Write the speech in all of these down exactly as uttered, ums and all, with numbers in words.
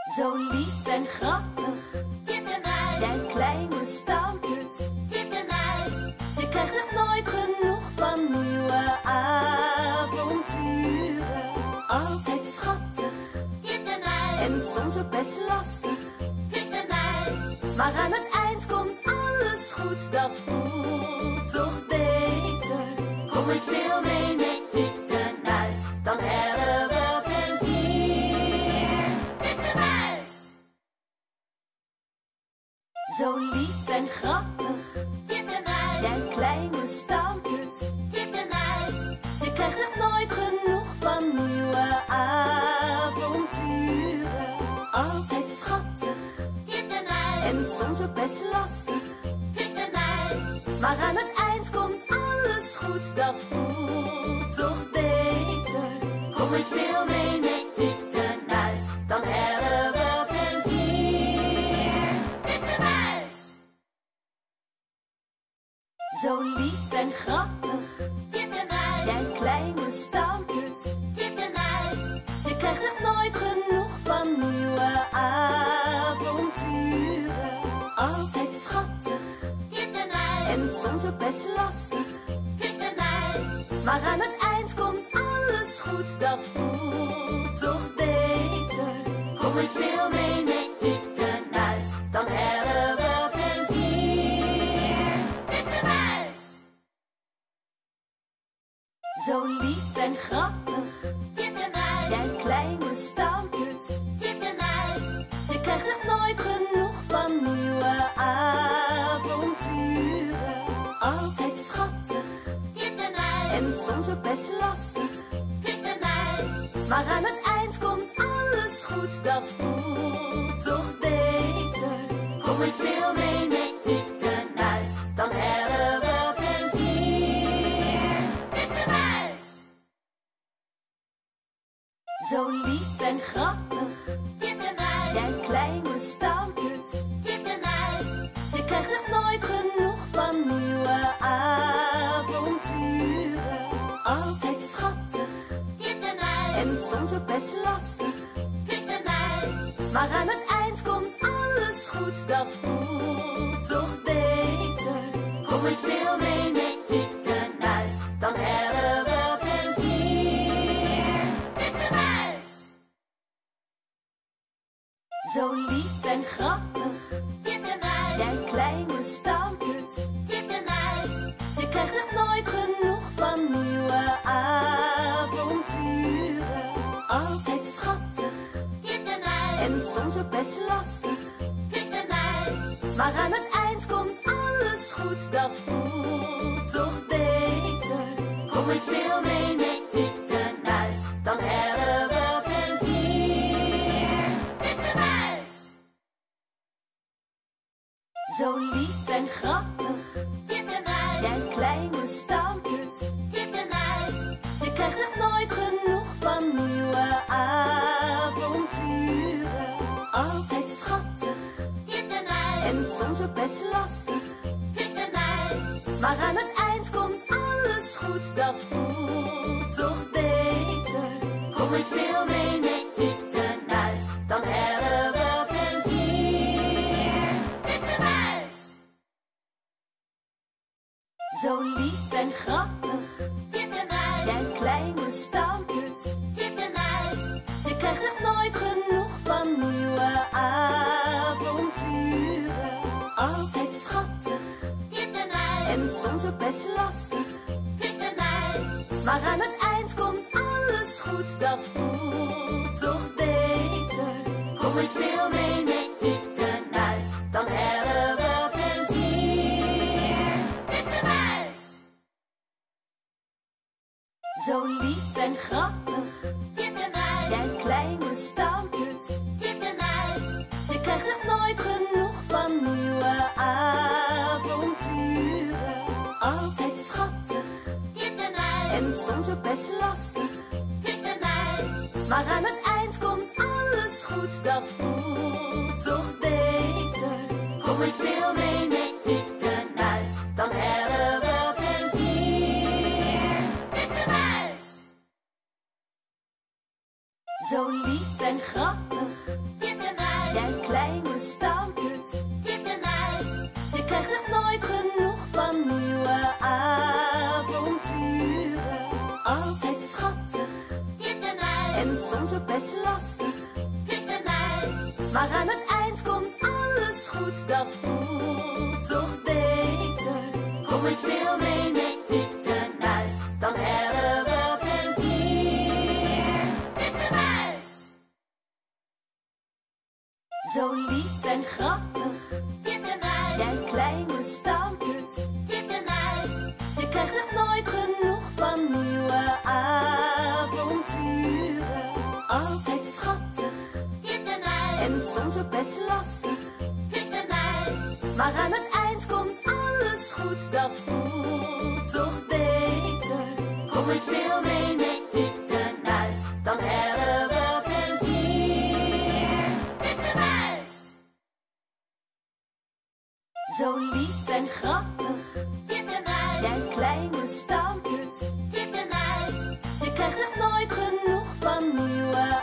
Zo lief en grappig, Tippemuis, jij kleine stouterd. Tippemuis, Je krijgt echt nooit genoeg van nieuwe avonturen. Altijd schattig Tippemuis, en soms ook best lastig. Tippemuis, Maar aan het eind komt alles goed, dat voelt toch beter. Kom eens veel mee met Tip de Muis, dan hebben we plezier. Tippemuis, Zo lief en grappig, Tippemuis, jij kleine stouterd. Tippemuis, Je krijgt echt nooit genoeg van nieuwe avonturen. Altijd schattig Tippemuis, en soms ook best lastig. Tippemuis, Maar aan het eind komt alles goed, dat voelt toch beter. Kom eens veel mee met Tip de Muis, dan hebben we plezier. Tippemuis, Zo lief en grappig, Tippemuis, jij kleine stouterd. Tippemuis, Je krijgt echt nooit genoeg van nieuwe avonturen. Altijd schattig Tippemuis, en soms ook best lastig. Tippemuis, Maar aan het eind komt alles goed, dat voelt toch beter. Kom eens veel mee met Tip de Muis, dan hebben we plezier. Tippemuis, Zo lief en grappig, Tippemuis, jij kleine stouterd. Tippemuis, Je krijgt echt nooit genoeg van nieuwe avonturen. Altijd schattig Tippemuis, en soms ook best lastig. Tippemuis, Maar aan het eind komt alles goed, dat voelt toch beter. Kom eens veel mee met Tip de Muis, dan hebben we plezier. Tippemuis, Zo lief en grappig, Tippemuis, jij kleine stouterd. Tippemuis, Je krijgt echt nooit genoeg van nieuwe avonturen. Altijd schattig Tippemuis, en soms ook best lastig. Tippemuis, Maar aan het eind komt alles goed, dat voelt toch beter. Kom eens veel mee met Tip de Muis, dan hebben we plezier. Tippemuis, Zo lief en grappig, Tippemuis, jij kleine stouterd. Tippemuis, Je krijgt echt nooit genoeg van nieuwe avonturen. Altijd schattig Tippemuis, en soms ook best lastig. Tippemuis, Maar aan het eind komt alles goed, dat voelt toch beter. Kom eens veel mee met Tip de Muis, dan hebben we plezier. Tippemuis, Zo lief en grappig, Tippemuis, jij kleine stouterd. Tippemuis, Je krijgt echt nooit genoeg van nieuwe avonturen. Altijd schattig Tippemuis, en soms ook best lastig. Tippemuis, Maar aan het eind komt alles goed, dat voelt toch beter. Kom eens veel mee met Tip de Muis, dan hebben we plezier. Tippemuis, Zo lief en grappig, Tippemuis, jij kleine stouterd. Tippemuis, Je krijgt echt nooit genoeg van nieuwe avonturen. Altijd schattig Tippemuis, en soms ook best lastig. Tippemuis, Maar aan het eind komt alles goed, dat voelt toch beter. Kom eens veel mee met Tip de Muis, dan hebben we plezier. Tippemuis, Zo lief en grappig, Tippemuis, jij kleine stouterd. Tippemuis, Je krijgt echt nooit genoeg van nieuwe avonturen. Altijd schattig Tippemuis, en soms ook best lastig. Tippemuis, Maar aan het eind komt alles goed, dat voelt toch beter. Kom eens veel mee met Tip de Muis, dan hebben we plezier. Tippemuis, Zo lief en grappig, Tippemuis, soms ook best lastig. Tik de muis. Maar aan het eind komt alles goed, dat voelt toch beter. Kom eens speel mee met Tik de muis, dan hebben we plezier. Tik de muis. Zo lief en grappig, Tik de muis. jij kleine stouterd. Tik de muis. Je krijgt echt nooit genoeg van nieuwe avonturen. Altijd schattig Tik de muis. en soms ook best lastig. Tik de muis. Maar aan het eind komt alles goed, dat voelt toch beter. Kom eens speel mee met Tik de muis, dan hebben we plezier. Tik de muis. Zo lief en grappig, Tik de muis. jij kleine stouterd. Tik de muis. Je krijgt echt nooit genoeg van nieuwe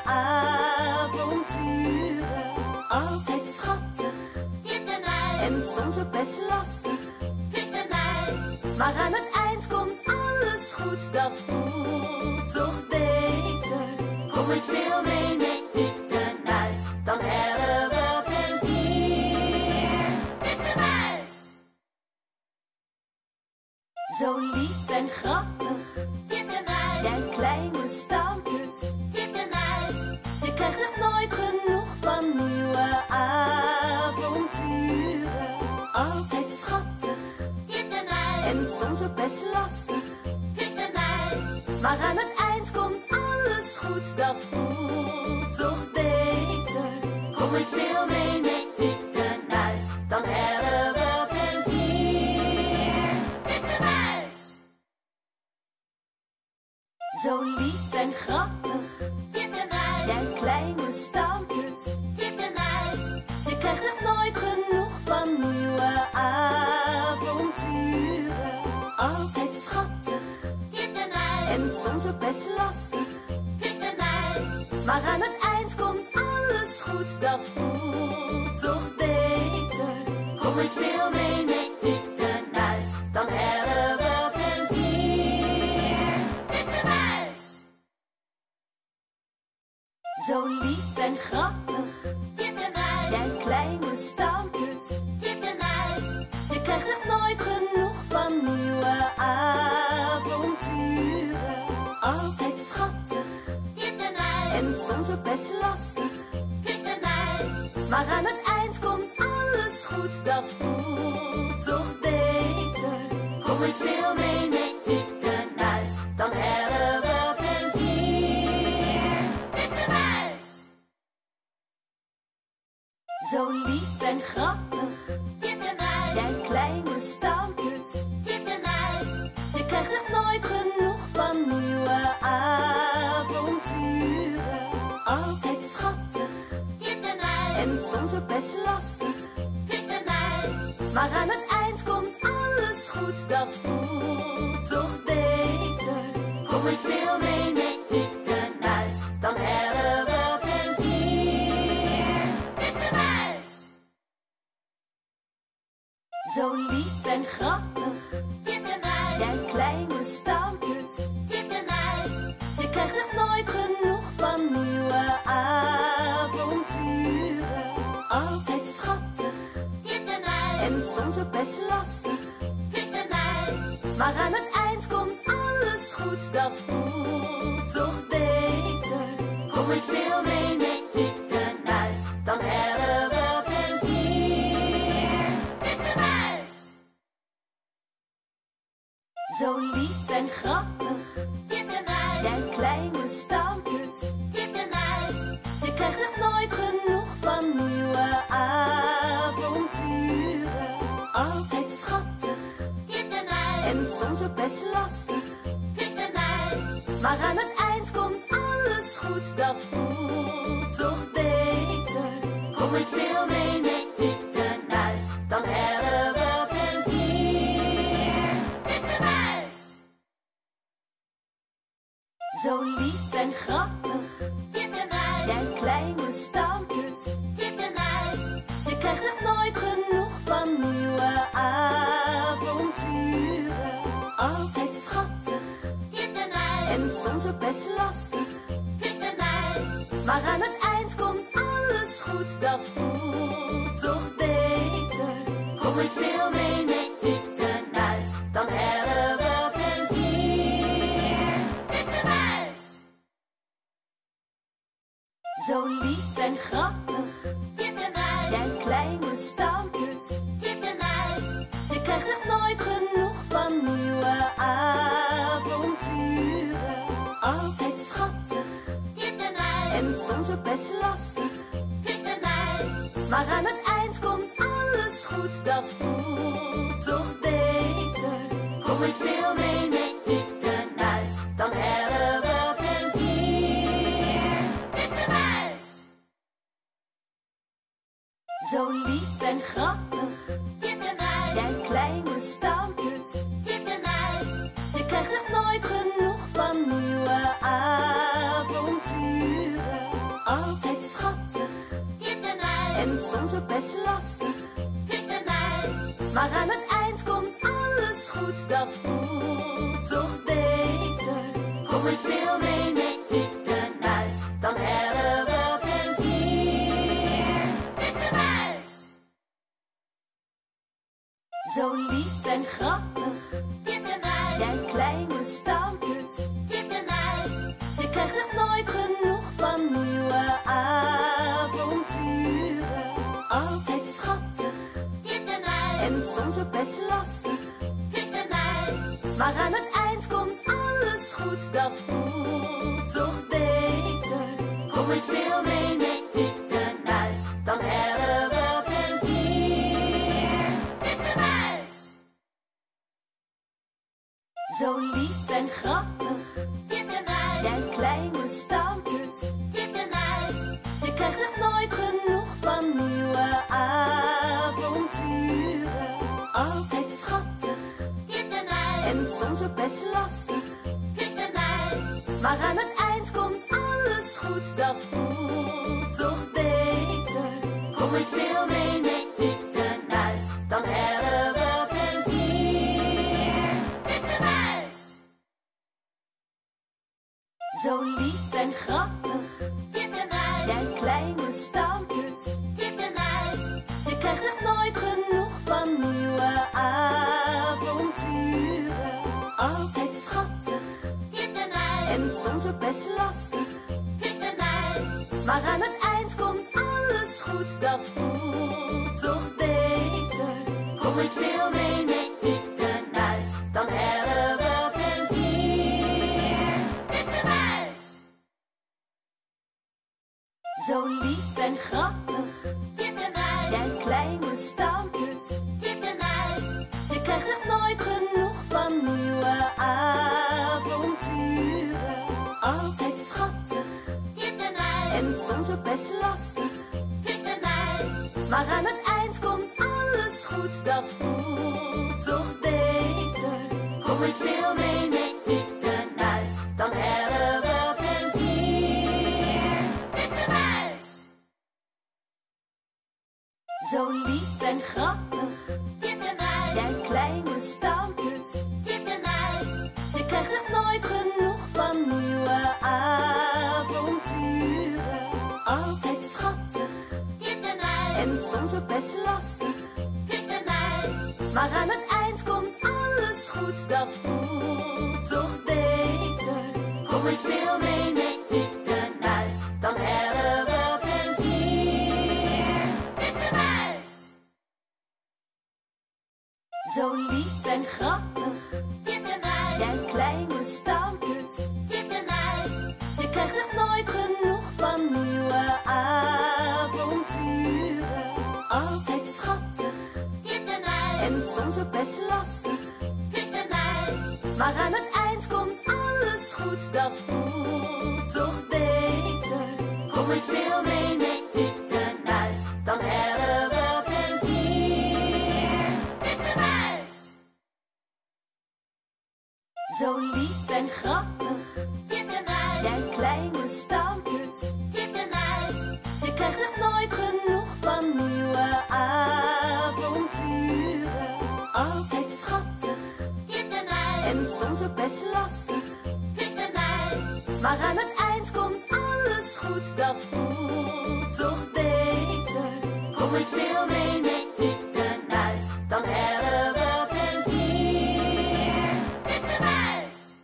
avonturen. Altijd schattig Tik de muis. en soms ook best lastig. Tik de muis. Maar aan het eind komt alles goed, dat voelt toch beter. Kom eens speel mee met Tik de muis, dan hebben we plezier. Tik de muis. Zo lief en grappig, Tik de muis. jij kleine stouterd. Tik de muis. Je krijgt echt nooit genoeg van nieuwe avonturen. Altijd schattig Tik de muis. en soms ook best lastig. Tik de muis. Maar aan het eind komt alles goed, dat voelt toch beter. Kom eens speel mee met Tik de muis, dan hebben we plezier. Tik de muis. Zo lief en grappig, Tik de muis. jij kleine stouterd. Tik de muis. Je krijgt echt nooit genoeg van nieuwe avonturen. Altijd schattig Tik de muis. en soms ook best lastig. Tik de muis. Maar aan het eind komt alles goed, dat voelt toch beter. Kom eens speel mee met Tik de muis, dan hebben we plezier. Tik de muis. Zo lief en grappig, Tik de muis. jij kleine stouterd. Tik de muis. Je krijgt echt nooit genoeg van nieuwe avonturen. Altijd schattig Tik de muis. en soms ook best lastig. Tik de muis. Maar aan het eind komt alles goed, dat voelt toch beter. Kom eens speel mee met Tik de muis, dan hebben we plezier. Tik de muis. Zo lief en grappig, Tik de muis. jij kleine stouterd. Tik de muis. Je krijgt echt nooit genoeg van nieuwe avonturen. Altijd schattig Tik de muis. en soms ook best lastig. Tik de muis. Maar aan het eind komt alles goed, dat voelt toch beter. Kom eens speel mee met Tik de muis, dan hebben we plezier. Tik de muis. Zo lief en grappig, Tik de muis. jij kleine stouterd. Tik de muis. Je krijgt echt nooit genoeg van nieuwe avonturen. Altijd schattig Tik de muis. en soms ook best lastig. Tik de muis. Maar aan het eind komt alles goed, dat voelt toch beter. Kom eens speel mee met Tik de muis, dan hebben we plezier. Tik de muis. Zo lief en grappig, Tik de muis. jij kleine stouterd. Tik de muis. Je krijgt echt nooit genoeg van nieuwe avonturen. Altijd schattig Tik de muis. en soms ook best lastig. Tik de muis. Maar aan het eind komt alles goed, dat voelt toch beter. Kom eens speel mee met Tik de muis, dan hebben we plezier. Tik de muis. Zo lief en grappig, Tik de muis. jij kleine stouterd. Tik de muis. Je krijgt echt nooit genoeg van nieuwe avonturen. Altijd schattig Tik de muis. en soms ook best lastig. Tik de muis. Maar aan het eind komt alles goed, dat voelt toch beter. Kom eens speel mee met Tip de Muis, dan hebben we plezier. Tip de Muis. Zo lief en grappig, Tip de Muis. jij kleine stouterd. Tip de Muis. Je krijgt echt nooit genoeg van nieuwe avonturen. Altijd schattig Tip de Muis. en soms ook best lastig. Tip de Muis. Maar aan het eind komt alles goed, dat voelt toch beter. Kom eens speel mee met Tip de Muis, dan hebben we plezier. Tip de Muis. Zo lief en grappig, Tip de Muis. jij kleine stouterd. Tip de Muis. Je krijgt echt nooit genoeg van nieuwe avonturen. Altijd schattig Tip de Muis. en soms ook best lastig. Tip de Muis. Maar aan het eind komt alles goed, dat voelt toch beter. Kom eens speel mee met Tip de Muis, dan hebben we plezier. Tip de Muis. Zo lief en grappig, Tip de Muis. jij kleine stouterd. Tip de Muis. Je krijgt echt nooit genoeg van nieuwe avonturen. Altijd schattig Tip de Muis. en soms ook best lastig. Tip de Muis. Maar aan het eind komt alles goed, dat voelt toch beter. Kom eens speel mee met Tip de Muis, dan hebben we plezier. Tip de Muis. Zo lief en grappig, Tip de Muis. jij kleine stouterd. Tip de Muis. Je krijgt echt nooit genoeg van nieuwe avonturen. Altijd schattig Tip de Muis. en soms ook best lastig. Tip de Muis. Maar aan het eind komt alles goed, dat voelt toch beter. Kom eens speel mee met Tip de Muis, dan hebben we plezier. Tip de Muis. Zo lief en grappig, Tip de Muis. jij kleine stouterd. Tip de Muis. Je krijgt echt nooit genoeg van nieuwe avonturen. Altijd schattig Tip de Muis. en soms ook best lastig. Tip de Muis. Maar aan het eind komt alles goed, dat voelt toch beter. Kom eens speel mee met Tip de Muis, dan hebben we plezier. Tip de Muis. Zo lief en grappig, Tip de Muis. jij kleine stouterd. Tip de Muis. Je krijgt echt nooit genoeg van nieuwe avonturen. Altijd schattig Tip de Muis. en soms ook best lastig. Tip de Muis. Maar aan het eind komt alles goed, dat voelt toch beter. Kom eens speel mee met Tip de Muis, dan hebben we plezier. Tip de Muis. Zo lief en grappig, Tip de Muis. jij kleine stouterd. Tip de Muis. Je krijgt echt nooit genoeg van nieuwe avonturen. Altijd schattig Tip de Muis. en soms ook best lastig. Tip de Muis. Maar aan het eind komt alles goed, dat voelt toch beter. Kom eens speel mee met Tip de Muis, dan hebben we plezier. Tip de Muis. Zo lief en grappig, Tip de Muis. jij kleine stouterd. Tip de Muis. Je krijgt echt nooit genoeg van nieuwe avonturen. Altijd schattig Tip de Muis. en soms ook best lastig. Tip de Muis. Maar aan het eind komt alles goed, dat voelt toch beter. Kom eens speel mee met Tip de Muis, dan hebben we plezier. Tip de Muis. Zo lief en grappig, Tip de Muis. jij kleine stouterd. Tip de Muis. Je krijgt echt nooit genoeg van nieuwe avonturen. Altijd schattig Tip de Muis. en soms ook best lastig. Tip de Muis. Maar aan het eind komt alles goed, dat voelt toch beter. Kom eens speel mee met Tip de Muis, dan hebben we plezier. Tip de Muis.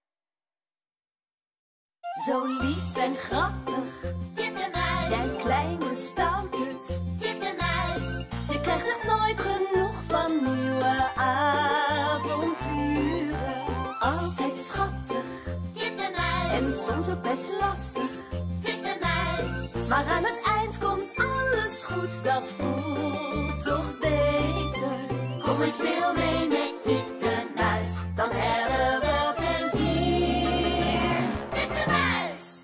Zo lief en grappig, Tip de Muis. jij kleine stouterd. Tip de Muis. Je krijgt echt nooit genoeg van nieuwe avonturen. Altijd schattig Tip de Muis. en soms ook best lastig. Tip de Muis. Maar aan het eind komt alles goed, dat voelt toch beter. Kom eens speel mee met Tip de Muis, dan hebben we plezier. Tip de Muis.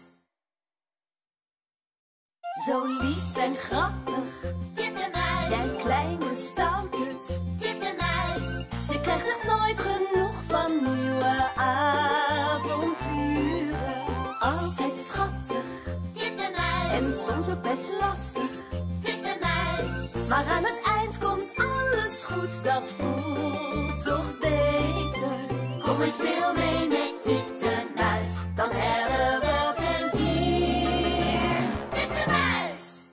Zo lief en grappig, Tip de Muis. jij kleine stouterd. Tip de Muis. Je krijgt echt nooit genoeg van nieuwe avonturen. Altijd schattig Tip de Muis. en soms ook best lastig. Tip de Muis. Maar aan het eind komt alles goed, dat voelt toch beter. Kom eens speel mee met Tip de Muis, dan hebben we plezier. Tip de Muis.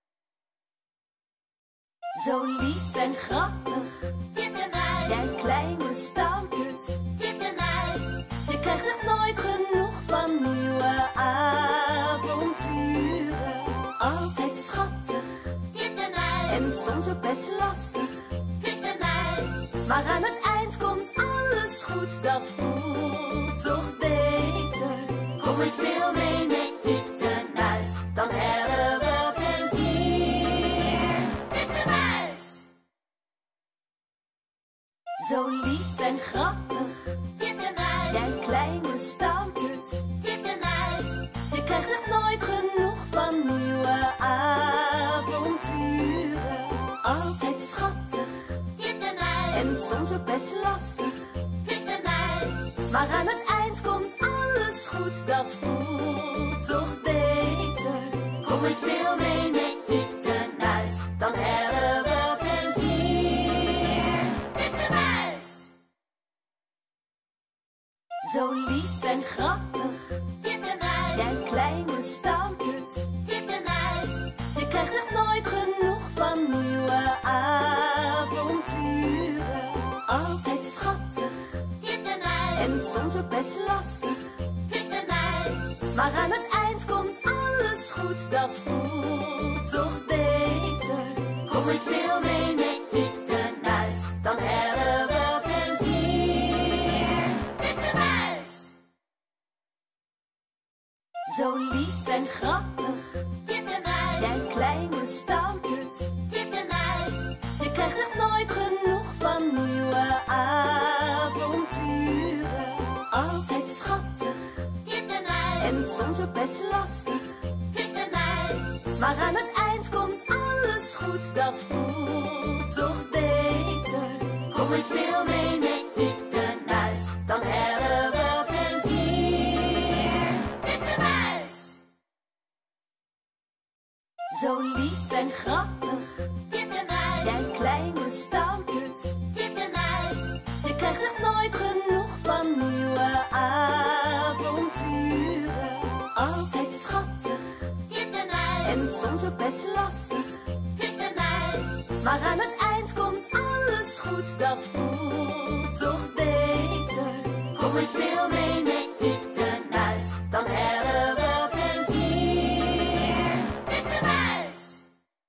Zo lief en grappig, Tip de Muis. jij kleine stouterd. Tip de Muis. Je krijgt echt nooit genoeg van nieuwe avonturen. Altijd schattig Tip de Muis. en soms ook best lastig. Tip de Muis. Maar aan het eind komt alles goed, dat voelt toch beter. Kom eens speel mee met Tip de Muis, dan hebben we plezier. Tip de Muis. Zo lief en grappig, Tip de Muis. jij kleine stouterd. Tip de Muis. Je krijgt echt nooit genoeg van nieuwe avonturen. Altijd schattig Tip de Muis. en soms ook best lastig. Tip de Muis. Maar aan het eind komt alles goed, dat voelt toch beter. Kom eens speel mee met Tip de Muis, dan hebben we plezier. Tip de Muis. Zo lief en grappig, Tip de Muis. jij kleine stouterd. Tip de Muis. Je krijgt echt nooit genoeg van nieuwe avonturen. Altijd schattig Tip de Muis. en soms ook best lastig. Tip de Muis. Maar aan het eind komt alles goed, dat voelt toch beter. Kom eens speel mee met Tip de Muis, dan hebben we plezier. Tip de Muis. Zo lief en grappig, Tip de Muis. jij kleine stouterd. Tip de Muis. Je krijgt echt nooit genoeg van nieuwe avonturen. Altijd schattig Tip de Muis. en soms ook best lastig. Tip de Muis. Maar aan het eind komt alles goed, dat voelt toch beter. Kom eens speel mee met Tip de Muis, dan hebben we plezier. Tip de Muis. Zo lief en grappig, Tip de Muis. jij kleine stouterd. Tip de Muis. Je krijgt echt nooit genoeg van nieuwe avonturen. Altijd schattig Tip de Muis. en soms ook best lastig. Tip de Muis. Maar aan het eind komt alles goed, dat voelt toch beter. Kom eens speel mee met Tip de Muis, dan hebben we plezier. Tip de Muis.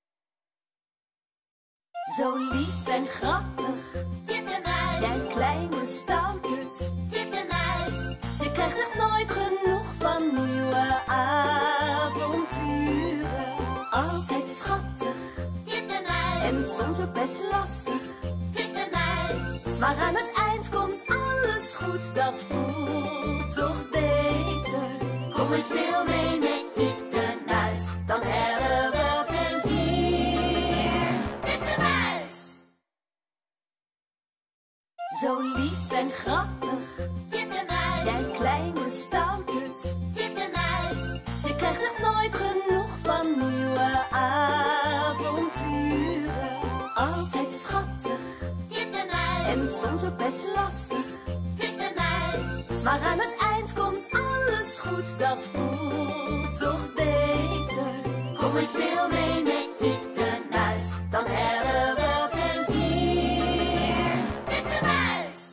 Zo lief en grappig, Tip de Muis. jij kleine stouterd. Tip de Muis. Je krijgt echt nooit genoeg van nieuwe avonturen. Altijd schattig Tip de Muis. en soms ook best lastig. Tip de Muis. Maar aan het eind komt alles goed, dat voelt toch beter. Kom eens speel mee met Tip de Muis, dan hebben we plezier. Tip de Muis. Zo lief en grappig, Tip de Muis. jij kleine stouterd. Tip de Muis. Je krijgt echt nooit genoeg van nieuwe avonturen. Altijd schattig Tip de Muis. en soms ook best lastig. Tip de Muis. Maar aan het eind komt alles alles goed, dat voelt toch beter. Kom eens veel mee met Tip de Muis, dan hebben we plezier. Tip de Muis.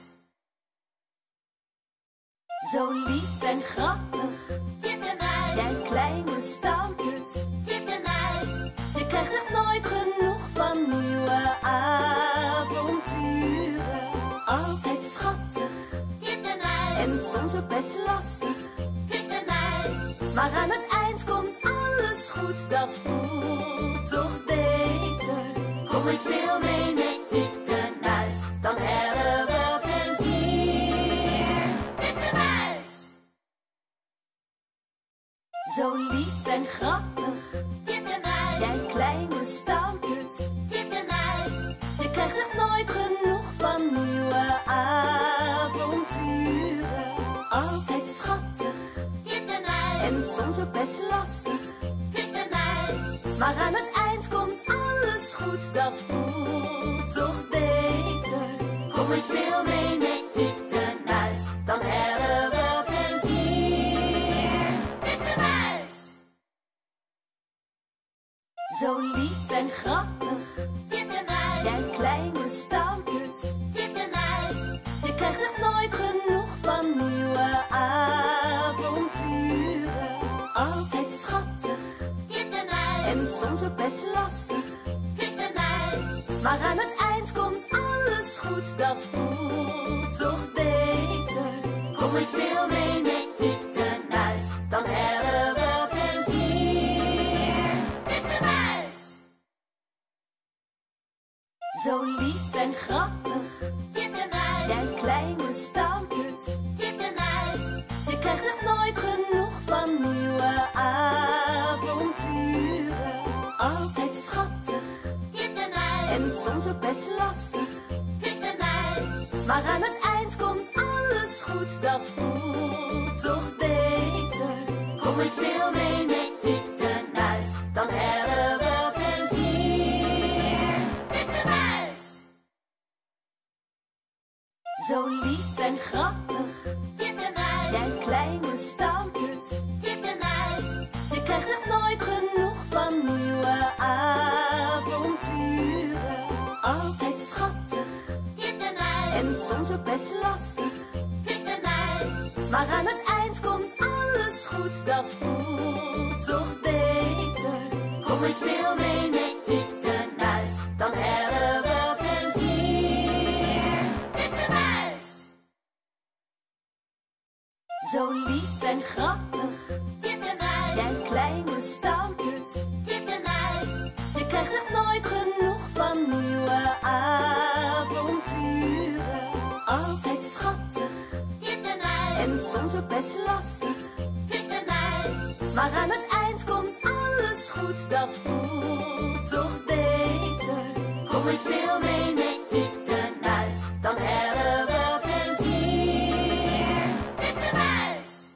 Zo lief en grappig, Tip de Muis. jij kleine stouterd. Tip de Muis. Je krijgt echt nooit genoeg van nieuwe avonturen. Altijd schattig Tip de Muis. en soms ook best lastig. Tip de Muis. Maar aan het eind komt alles goed, dat voelt toch beter. Kom eens veel mee met Tip de Muis, dan hebben we plezier. Tip de Muis. Zo lief en grappig, Tip de Muis. jij kleine stouterd. Tip de Muis. Je krijgt echt nooit genoeg van nieuwe avonturen. Altijd schattig Tip de Muis. en soms ook best lastig. Tip de Muis. Maar aan het eind komt alles goed, dat voelt toch beter. Kom eens veel mee met Tip de Muis, dan hebben we plezier. Tip de Muis. Zo lief en grappig, Tip de Muis. jij kleine stouterd. Tip de Muis. Je krijgt echt nooit genoeg van nieuwe avonturen. Altijd schattig Tip de Muis. en soms ook best lastig. Tip de Muis. Maar aan het eind komt alles goed, dat voelt toch beter. Kom eens veel mee met Tip de Muis, dan hebben we plezier. Tip de Muis. Zo lief en grappig, Tip de Muis. jij kleine stouterd. Tip de Muis. Je krijgt echt nooit genoeg van nieuwe avonturen. Altijd schattig Tip de Muis. en soms ook best lastig. Tip de Muis. Maar aan het eind komt alles goed, dat voelt toch beter. Kom eens veel mee met Tip de Muis, dan hebben we plezier. Tip de Muis. Zo lief en grappig, Tip de Muis. jij kleine stouterd. Tip de Muis. Je krijgt echt nooit genoeg van nieuwe avonturen. Altijd schattig Tip de Muis. en soms ook best lastig. Tip de Muis. Maar aan het eind komt alles goed, dat voelt toch beter. Kom eens veel mee met Tip de Muis, dan hebben we plezier. Tip de Muis. Zo lief en grappig, Tip de Muis. jij kleine stouterd. Tip de Muis. Je krijgt echt nooit genoeg van nieuwe avonturen. Altijd schattig Tip de Muis. en soms ook best lastig. Tip de Muis. Maar aan het eind komt alles goed, dat voelt toch beter. Kom eens veel mee met Tip de Muis, dan hebben we plezier. Tip de Muis.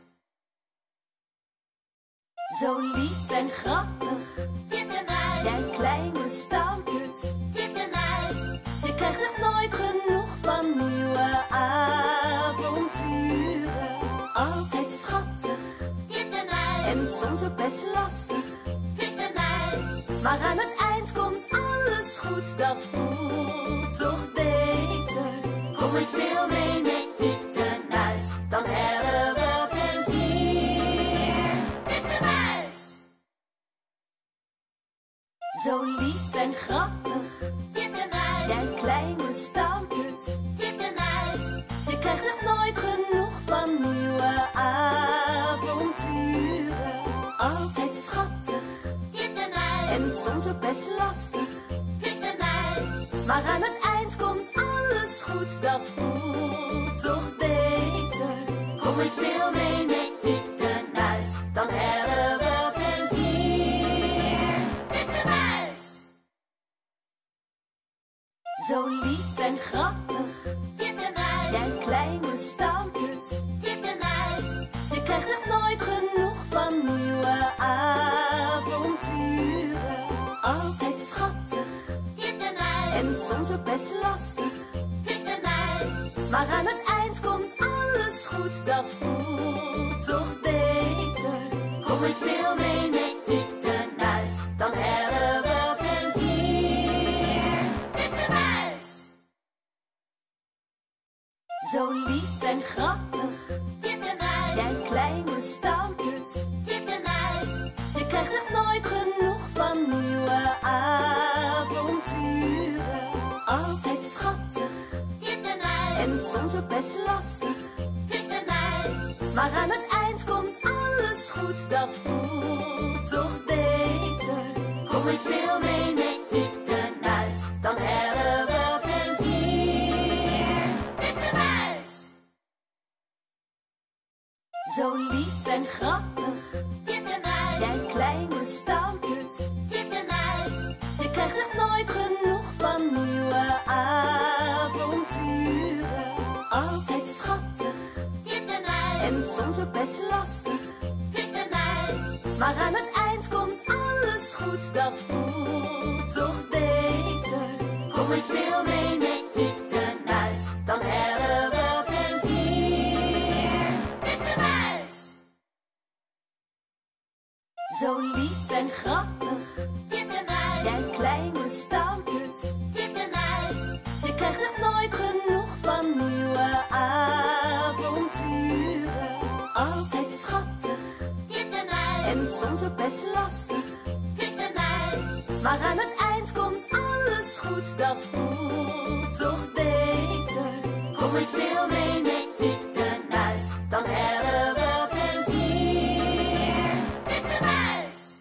Zo lief en grappig, Tip de Muis. jij kleine stouterd. Tip de Muis. Je krijgt echt nooit genoeg van nieuwe avonturen. Altijd schattig Tip de Muis. en soms ook best lastig. Tip de Muis. Maar aan het eind komt alles goed, dat voelt toch beter. Kom eens veel mee met Tip de Muis, dan hebben we plezier. Tip de Muis. Zo lief en grappig, Tip de Muis. jij kleine stouterd. Tip de Muis. Je krijgt echt nooit genoeg van nieuwe avonturen. Altijd schattig Tip de Muis. en soms ook best lastig. Tip de Muis. Maar aan het eind komt alles goed, dat voelt toch beter. Kom eens veel mee met Tip de Muis, dan hebben we plezier. Tip de Muis. Zo lief en grappig, Tip de Muis. jij kleine stouterd. Tip de Muis. Je krijgt echt nooit genoeg van nieuwe avonturen. Altijd schattig Tip de Muis. en soms ook best lastig. Tip de Muis. Maar aan het eind komt alles alles goed, dat voelt toch beter. Kom eens speel mee met Tip de Muis, dan hebben we plezier. Tip de Muis. Zo lief en grappig, Tip de Muis. jij kleine stouterd. Tip de Muis. Je krijgt echt nooit genoeg van nieuwe avonturen. Altijd schattig Tip de Muis. en soms ook best lastig. Tip de Muis. Maar aan het eind komt alles goed, dat voelt toch beter. Kom eens speel mee met Tip de Muis, dan hebben we plezier. Tip de Muis. Zo lief en grappig, Tip de Muis. jij kleine stouterd. Tip de Muis. Je krijgt echt nooit genoeg van nieuwe avonturen. Altijd schattig Tip de Muis. en soms ook best lastig. Tip de Muis. Maar aan het eind komt alles goed, dat voelt toch beter. Kom eens speel mee met Tip de Muis, dan hebben we plezier. Tip de Muis. Zo lief en grappig, Tip de Muis. jij kleine stouterd. Tip de Muis. Je krijgt echt nooit genoeg van nieuwe avonturen. Altijd schattig Tip de Muis. en soms ook best lastig. Tip de Muis. Maar aan het eind komt alles goed, dat voelt toch beter. Kom eens speel mee met Tip de Muis, dan hebben we plezier. Tip de Muis.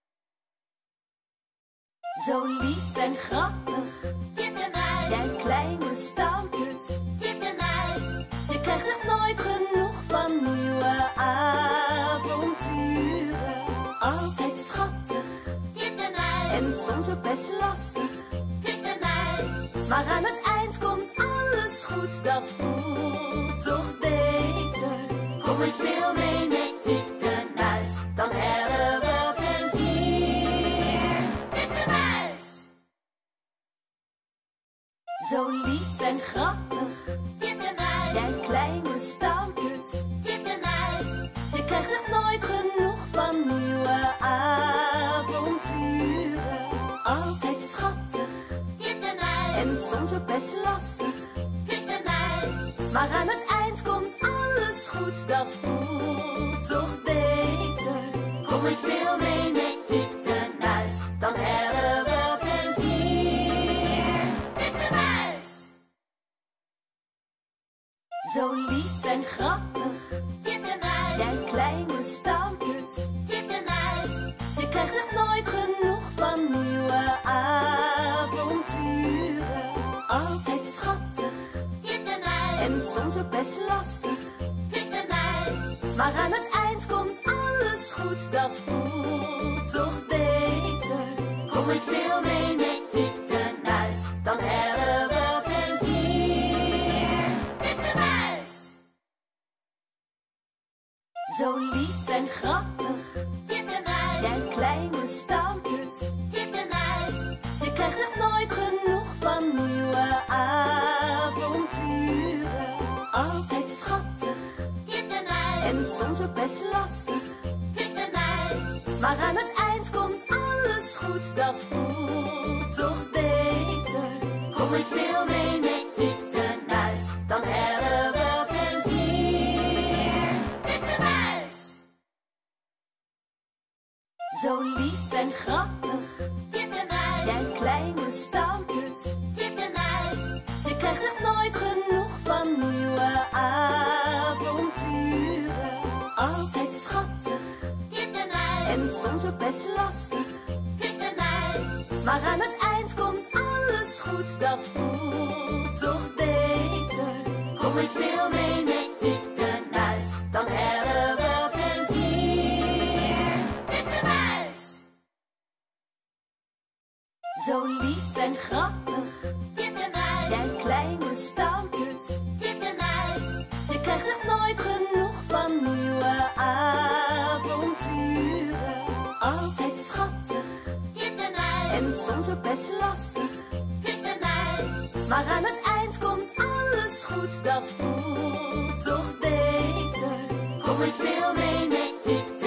Zo lief en grappig, Tip de Muis. jij kleine stouterd. Tip de Muis. Je krijgt echt nooit genoeg van nieuwe avonturen. Altijd schattig Tip de Muis. en soms ook best lastig. Tip de Muis. Maar aan het eind komt alles goed, dat voelt toch beter. Kom eens speel mee met Tip de Muis, dan hebben we plezier. Tip de Muis. Zo lief en grappig, Tip de Muis. jij kleine stouterd. Tip de Muis. Je krijgt echt nooit genoeg van nieuwe avonturen. Altijd schattig Tip de Muis. en soms ook best lastig. Tip de Muis. Maar aan het eind komt alles goed, dat voelt toch beter. Kom eens speel mee met Tip de Muis, dan hebben we plezier. Tip de Muis. Zo lief en grappig, Tip de Muis. jij kleine stouterd. Tip de Muis. Je krijgt echt nooit genoeg van nieuwe avonturen. Altijd schattig Tip de Muis. en soms ook best lastig. Tip de Muis. Maar aan het eind komt alles goed, dat voelt toch beter. Kom eens speel mee met Tip de Muis, dan hebben we plezier. Tip de Muis. Zo lief en grappig, Tip de Muis. jij kleine stouterd. Tip de Muis. Je krijgt echt nooit genoeg van nieuwe avonturen. Altijd schattig Tip de Muis. en soms ook best lastig. Tip de Muis. Maar aan het eind komt alles goed, dat voelt toch beter. Kom eens speel mee met Tip de Muis, dan hebben we plezier. Tip de Muis. Zo lief en grappig, Tip de Muis. jij kleine stouterd. Tip de Muis. Je krijgt echt nooit genoeg van nieuwe avonturen. Altijd schattig Tip de Muis. en soms ook best lastig. Tip de Muis. Maar aan het eind komt alles goed, dat voelt toch beter. Kom eens speel mee met Tip de Muis, dan hebben we plezier. Tip de Muis. Zo lief en grappig, Tip de Muis. jij kleine stouterd. Tip de Muis. Je krijgt echt nooit genoeg van nieuwe avonturen. Altijd schattig Tip de Muis. en soms ook best lastig. Tip de Muis. Maar aan het eind komt alles goed, dat voelt toch beter. Kom eens speel mee met Tip